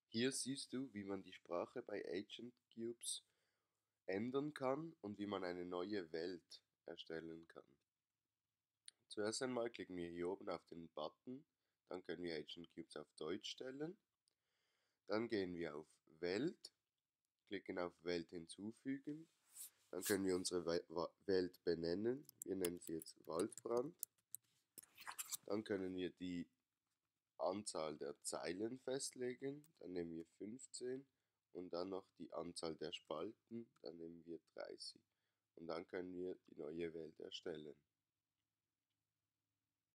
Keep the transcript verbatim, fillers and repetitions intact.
Hier siehst du, wie man die Sprache bei Agent Cubes ändern kann und wie man eine neue Welt erstellen kann. Zuerst einmal klicken wir hier oben auf den Button, dann können wir Agent Cubes auf Deutsch stellen. Dann gehen wir auf Welt, klicken auf Welt hinzufügen. Dann können wir unsere Welt benennen. Wir nennen sie jetzt Waldbrand. Dann können wir die Anzahl der Zeilen festlegen. Dann nehmen wir fünfzehn. Und dann noch die Anzahl der Spalten. Dann nehmen wir dreißig. Und dann können wir die neue Welt erstellen.